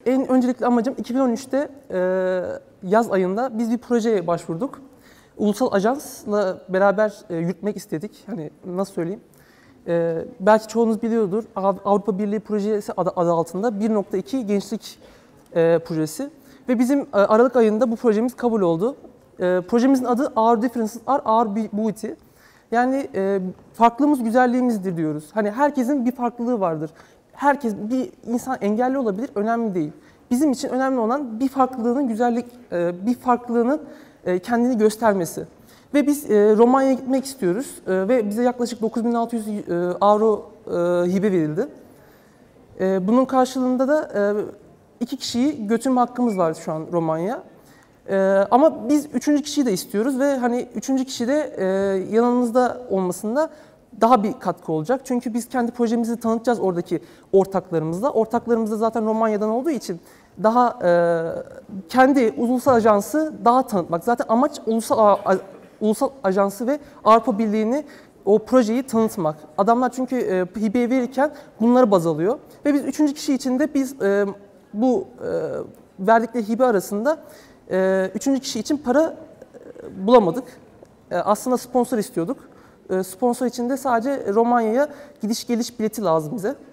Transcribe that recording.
en öncelikli amacım 2013'te yaz ayında biz bir projeye başvurduk. Ulusal ajansla beraber yürütmek istedik. Hani nasıl söyleyeyim? Belki çoğunuz biliyordur. Avrupa Birliği Projesi adı altında 1.2 gençlik projesi. Ve bizim Aralık ayında bu projemiz kabul oldu. Projemizin adı Our Differences Are Our Beauty. Yani farklılığımız güzelliğimizdir diyoruz. Hani herkesin bir farklılığı vardır. Herkes, bir insan engelli olabilir, önemli değil. Bizim için önemli olan bir farklılığının bir farklılığının kendini göstermesi. Ve biz Romanya'ya gitmek istiyoruz ve bize yaklaşık 9.600 euro hibe verildi. Bunun karşılığında da 2 kişiyi götürme hakkımız var şu an Romanya'ya. Ama biz 3. kişiyi de istiyoruz ve hani 3. kişi de yanımızda olmasında daha bir katkı olacak. Çünkü biz kendi projemizi tanıtacağız oradaki ortaklarımızla. Ortaklarımız da zaten Romanya'dan olduğu için daha kendi ulusal ajansı daha tanıtmak. Zaten amaç ulusal ajansı ve Avrupa Birliği'ni, o projeyi tanıtmak. Adamlar çünkü hibe verirken bunları baz alıyor. Ve biz 3. kişi için de biz bu verdikleri hibe arasında 3. kişi için para bulamadık. Aslında sponsor istiyorduk. Sponsor için de sadece Romanya'ya gidiş geliş bileti lazım bize.